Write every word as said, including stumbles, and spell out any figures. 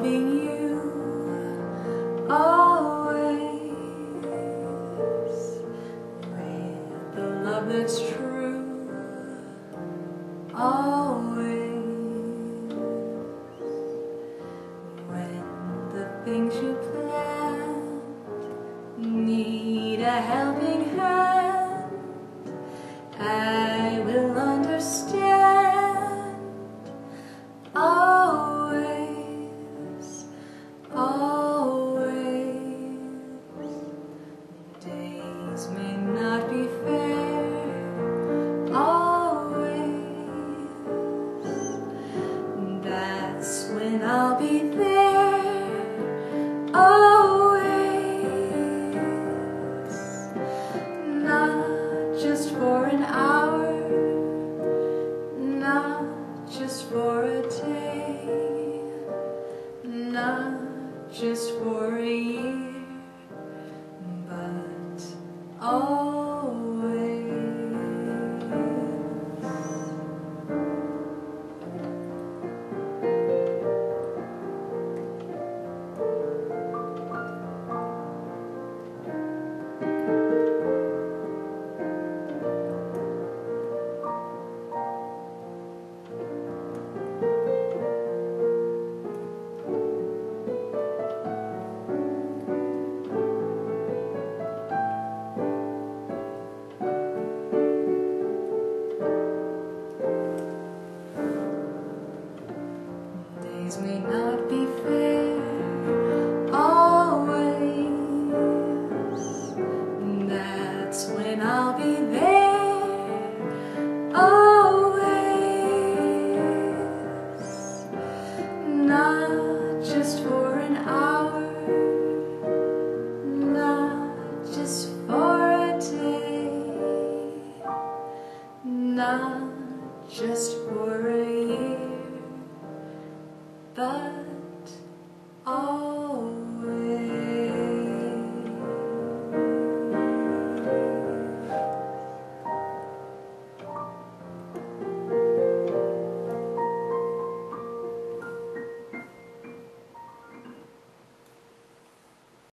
loving you always, with the love that's true always. When the things you planned need a helping hand, I will understand always, always. Days may not be fair always, that's when I'll be there always, not just for an hour, not just for a day, not just for a year, but always. Days may not be fair always, that's when I'll be there always, not just for an hour, not just for a day, not just for a year, but